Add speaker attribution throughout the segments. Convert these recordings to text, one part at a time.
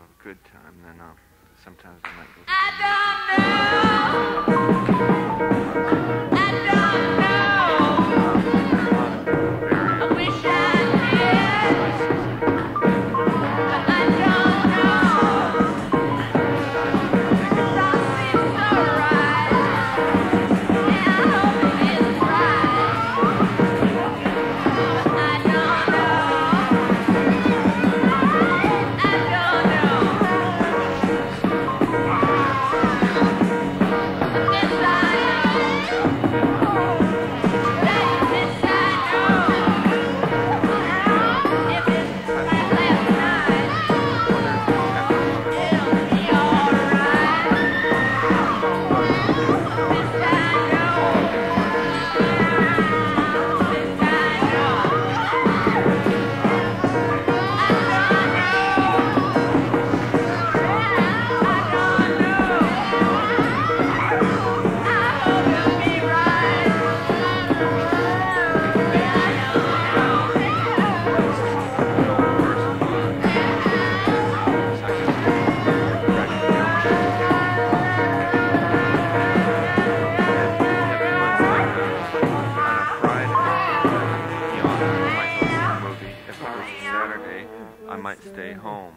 Speaker 1: good time, then sometimes I might go. I might stay home.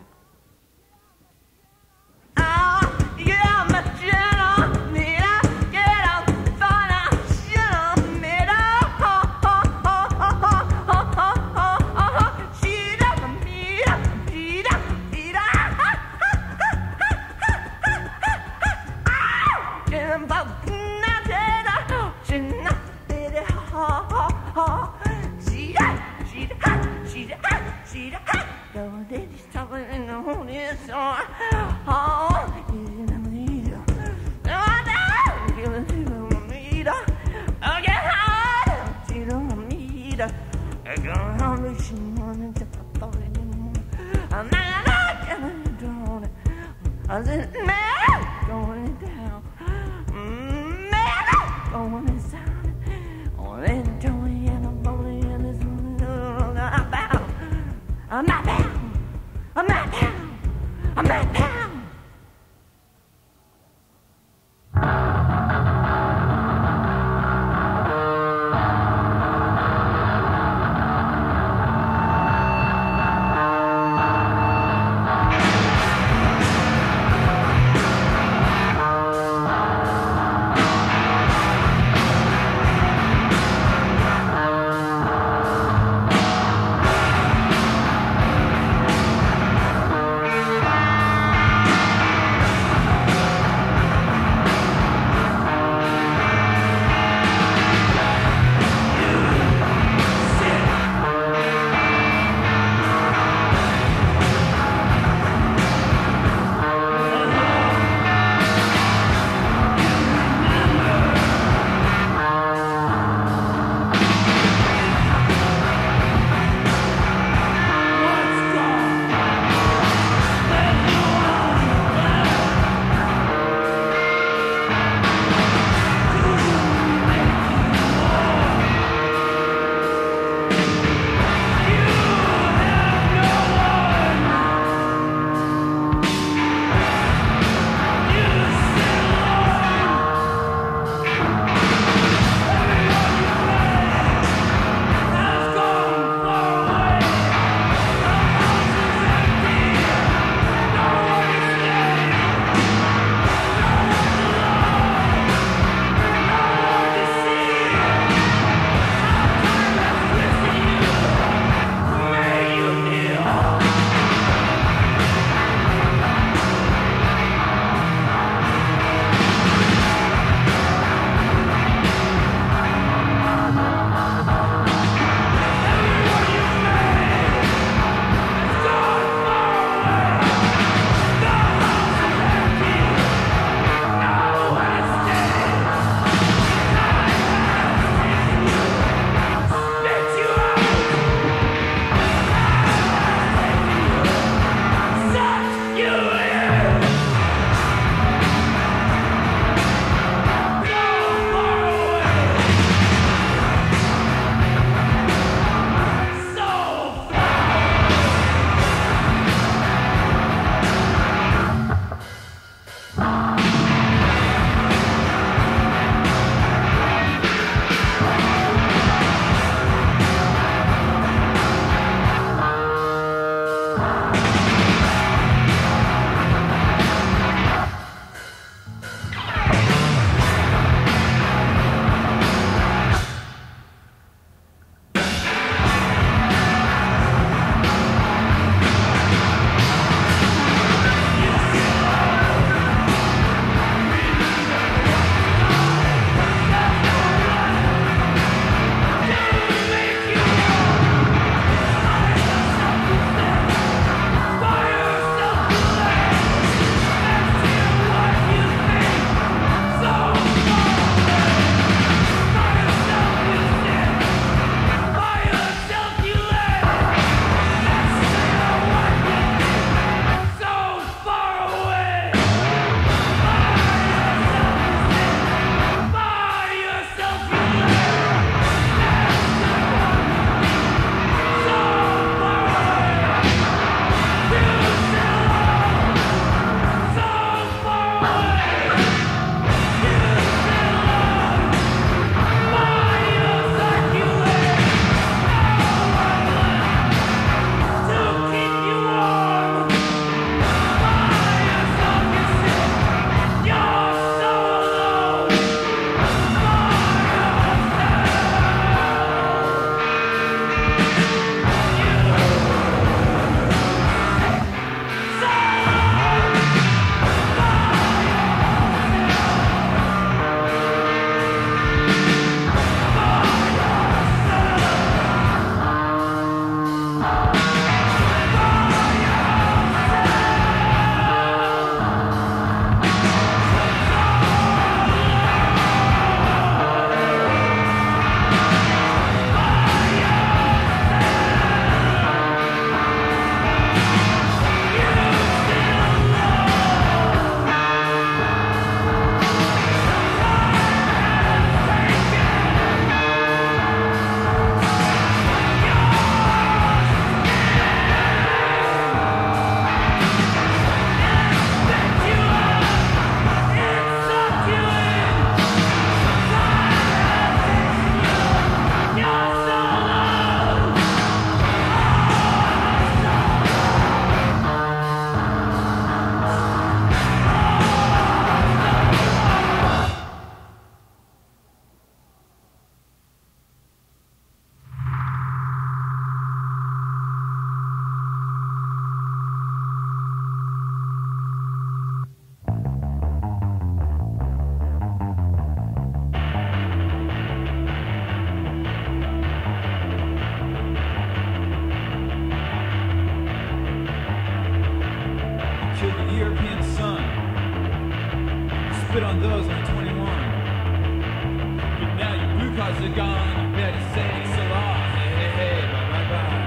Speaker 2: spit on those when you're 21. But now your blue cards are gone, you better say so long. Hey, hey, hey, bye, bye, bye.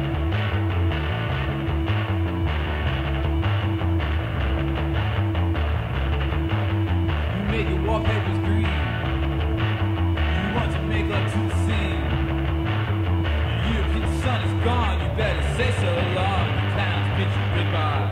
Speaker 2: You made your wallpapers green. You want to make love to the scene. Your European sun is gone, you better say so long. The clowns bid you goodbye.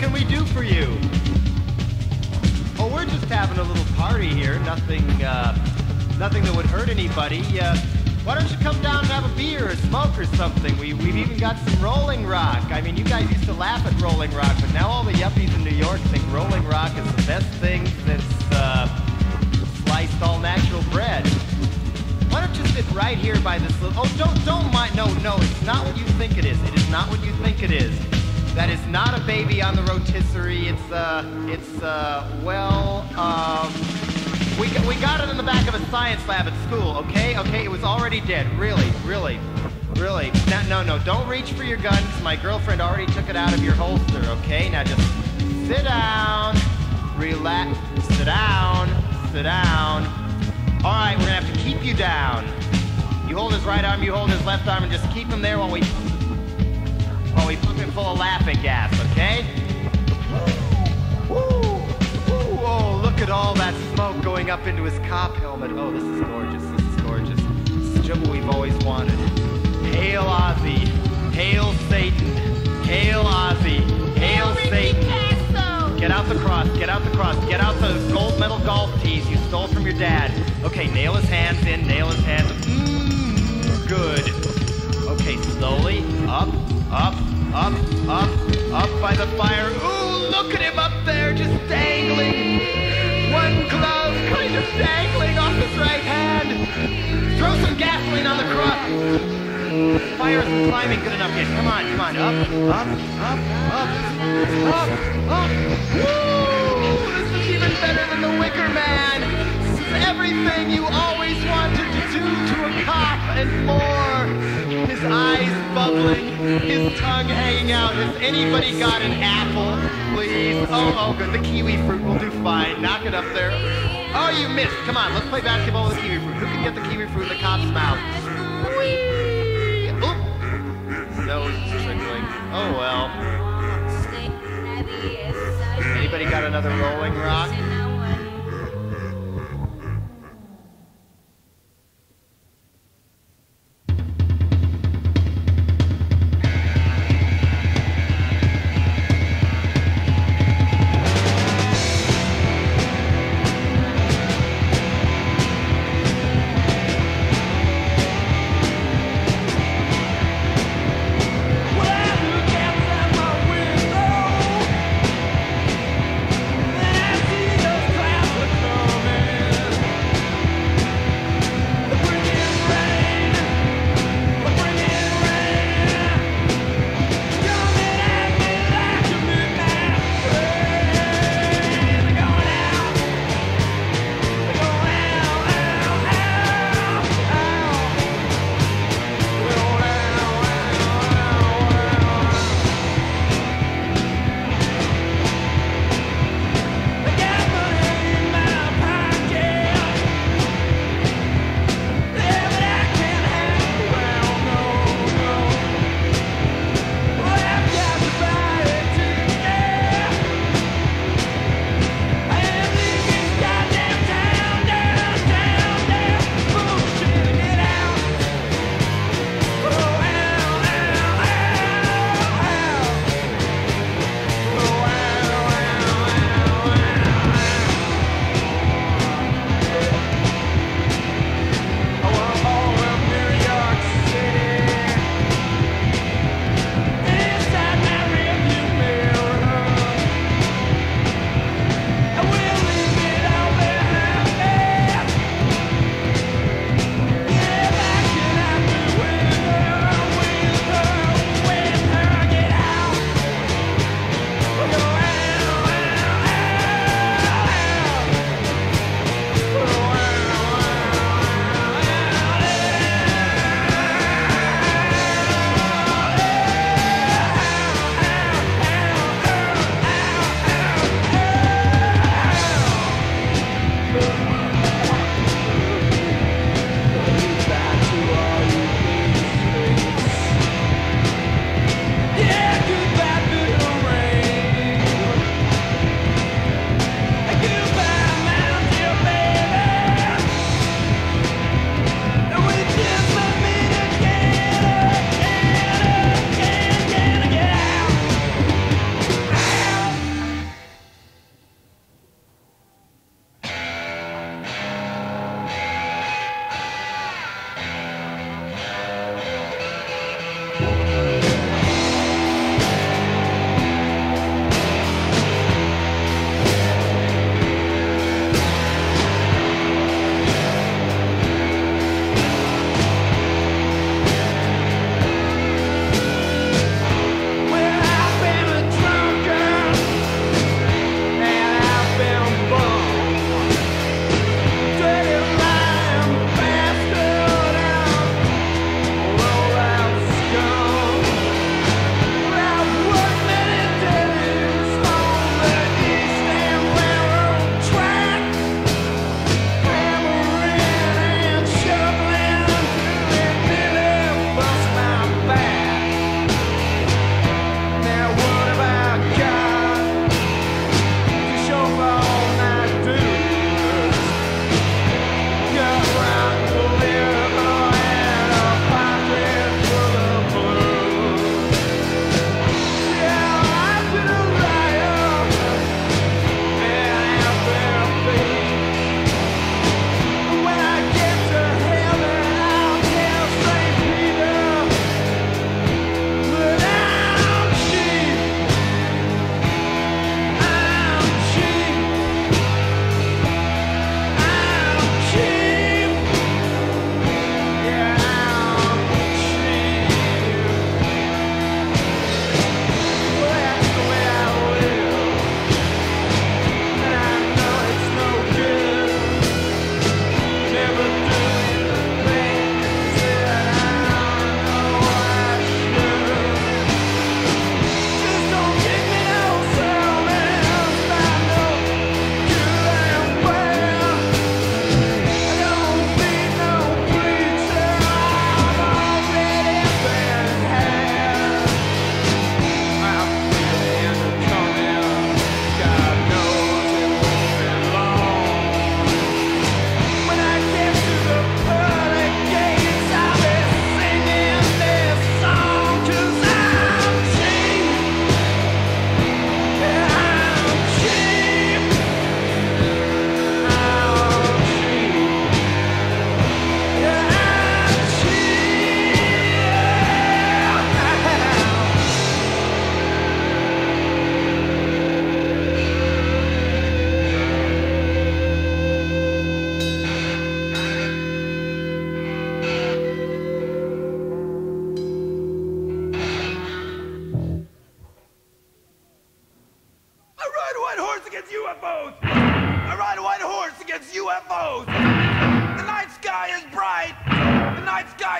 Speaker 3: can we do for you? Oh, we're just having a little party here. Nothing that would hurt anybody. Why don't you come down and have a beer or smoke or something? We've even got some Rolling Rock. I mean, you guys used to laugh at Rolling Rock, but now all the yuppies in New York think Rolling Rock is the best thing since sliced all natural bread. Why don't you sit right here by this little... Oh, don't mind. No, it's not what you think it is. It is not what you think it is. That is not a baby on the rotisserie. We got it in the back of a science lab at school, okay? Okay, it was already dead. Really. No, don't reach for your gun, 'cause my girlfriend already took it out of your holster, okay? Now just sit down, relax, sit down. All right, we're gonna have to keep you down. You hold his right arm, you hold his left arm, and just keep him there while we pump him full of laughing gas, okay? Oh, look at all that smoke going up into his cop helmet. Oh, this is gorgeous. This is just what we've always wanted. Hail Ozzy. Hail Satan. Hail Ozzy. Hail Satan. Get out the cross. Get out the gold medal golf tees you stole from your dad. Okay, nail his hands in. Good. Okay, slowly. Up by the fire. Ooh, look at him up there, just dangling. One glove kind of dangling off his right hand. Throw some gasoline on the cross. Fire isn't climbing good enough yet. Come on. Up. Woo! This is even better than the Wicker Man. This is everything you always wanted to do to a cop and more. His eyes bubbling, his tongue hanging out. Has anybody got an apple, please? Oh, good. The kiwi fruit will do fine. Knock it up there. Oh, you missed. Come on, let's play basketball with the kiwi fruit. Who can get the kiwi fruit in the cop's mouth? Whee! Oop! Nose trickling. Oh, well. Anybody got another Rolling Rock?
Speaker 2: Well, I look outside my window, and I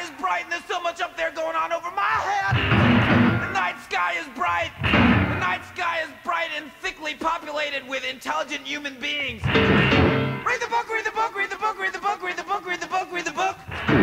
Speaker 4: is bright and there's so much up there going on over my head. The night sky is bright. The night sky is bright and thickly populated with intelligent human beings. Read the book, read the book, read the book, read the book, read the book, read the book, read the book.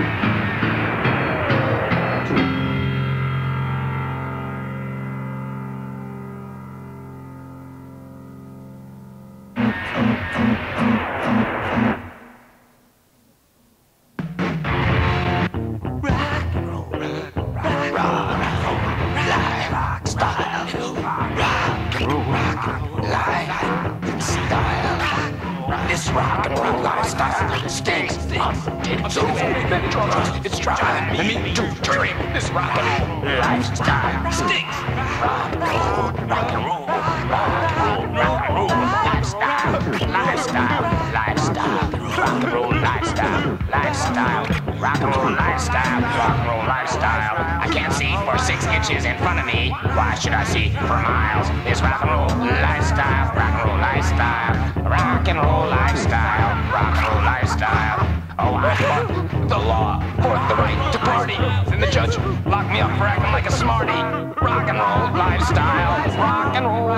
Speaker 5: This rock and roll lifestyle stinks. It's so many drugs. It's driving me to drink. This rock and roll lifestyle stinks. Rock and roll, rock and roll, rock and roll, rock and roll lifestyle, lifestyle, lifestyle, rock and roll lifestyle, lifestyle, rock and roll lifestyle, rock and roll lifestyle. I can't see for 6 inches in front of me. Why should I see for miles? This rock and roll lifestyle, rock and roll lifestyle, rock and roll lifestyle, rock and roll lifestyle. Oh, I fought the law for the right to party. Then the judge locked me up for acting like a smarty. Rock and roll lifestyle, rock and roll.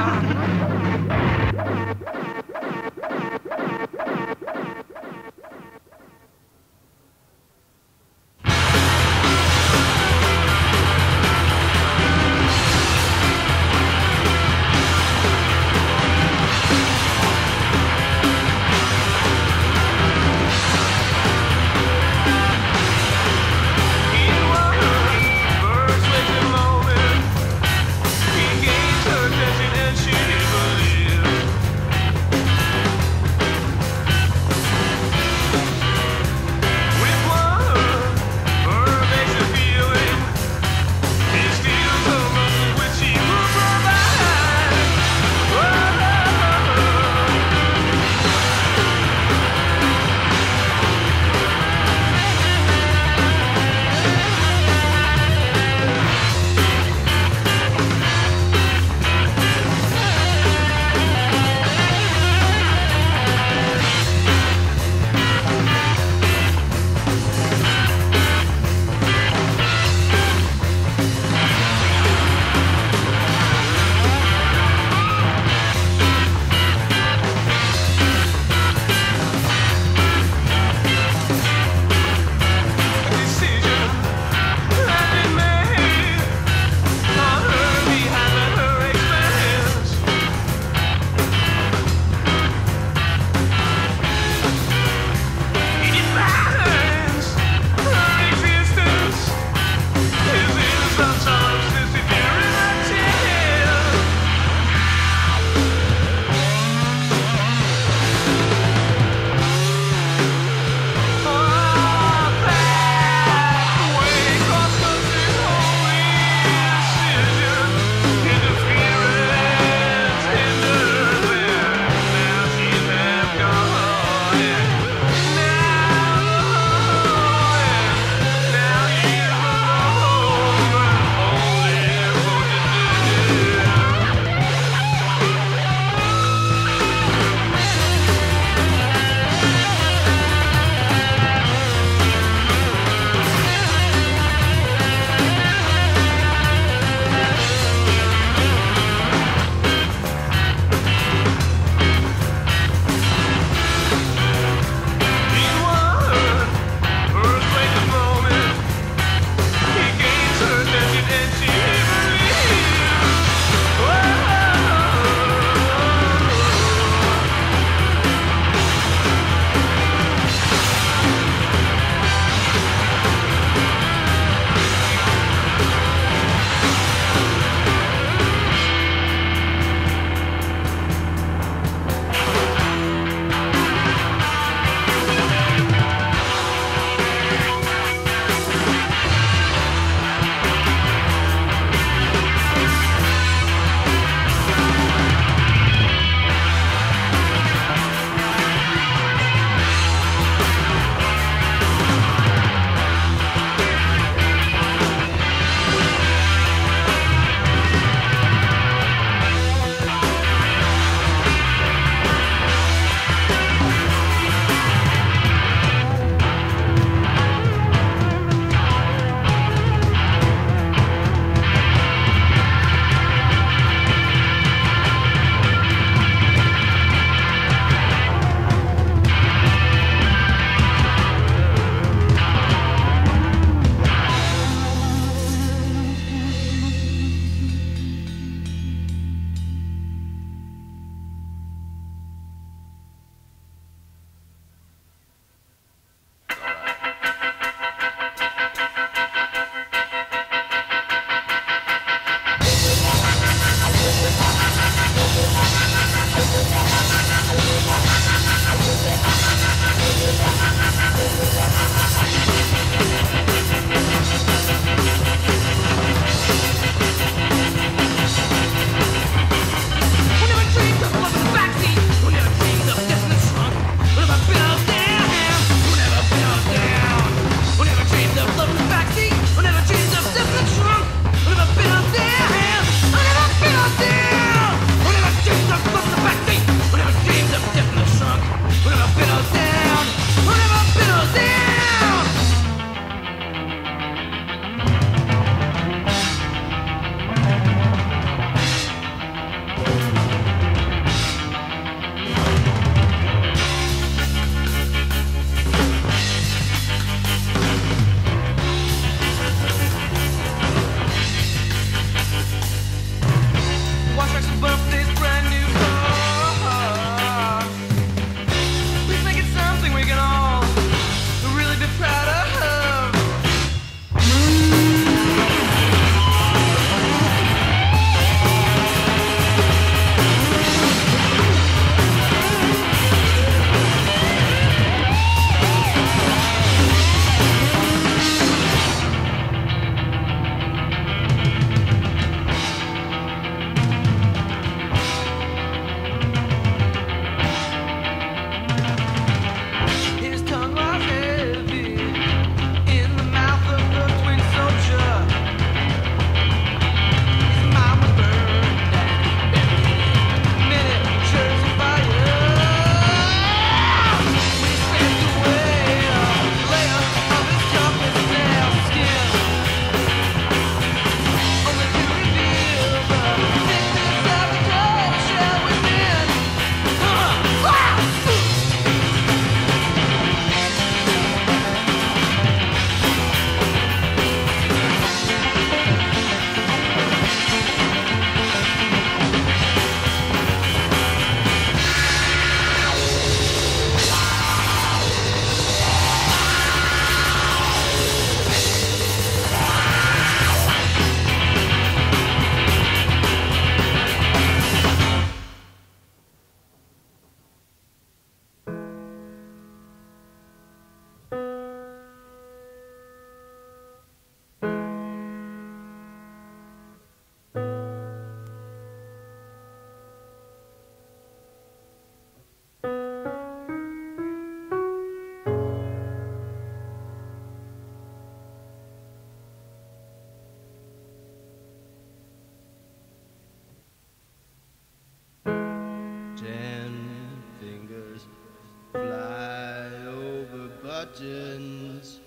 Speaker 6: distance.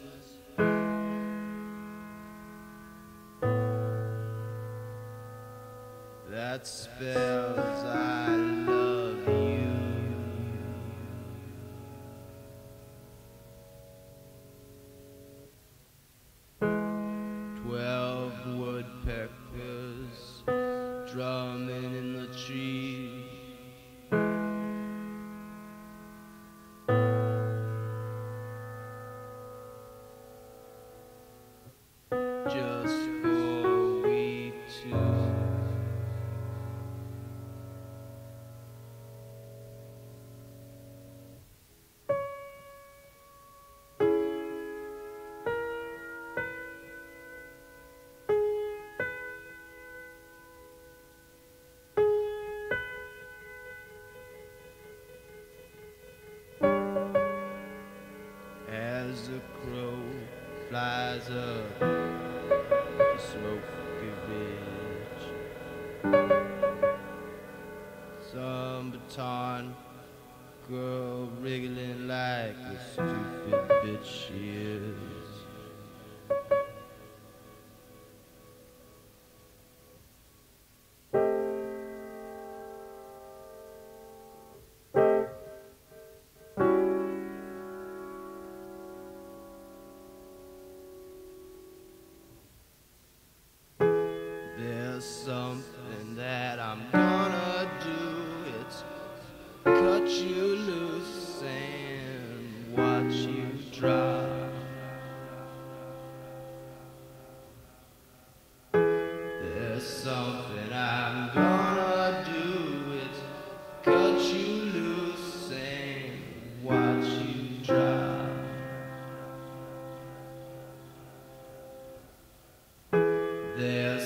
Speaker 6: That spells I love you. 12 woodpeckers drumming in the trees. Just for we two. As the crow flies up the smoky ridge, some baton girl wriggling like a stupid bitch she is. There's something that I'm gonna do. It's cut you loose and watch you drop. There's something I'm gonna do. It's cut you loose and watch you drop. There's